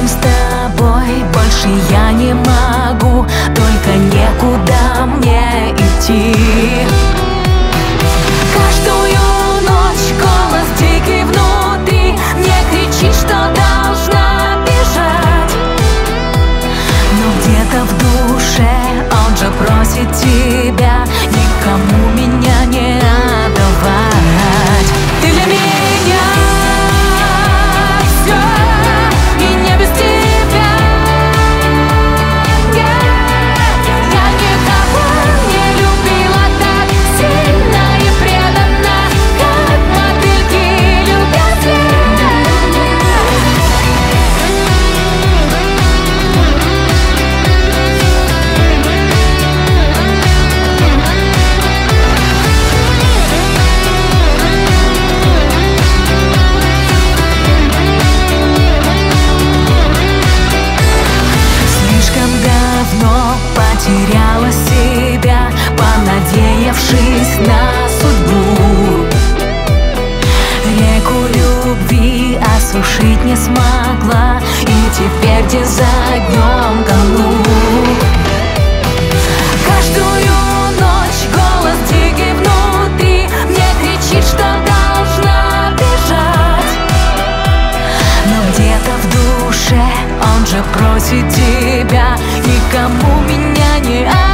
Рядом с тобой больше я не могу, только некуда мне идти. Каждую ночь голос дикий внутри мне кричит, что должна бежать. Но где-то в душе он же просит тебя никому меня не отдавать. Ты для меня все, и не без тебя. Я никого не любила так сильно и преданно, как мотыльки любят лето. Слишком давно потеряла себя, понадеявшись на судьбу. Реку любви осушить не смогла, и теперь день за днем тону. Каждую ночь голос дикий внутри мне кричит, что должна бежать. Но где-то в душе он же просит тебя никому меня не отдавать.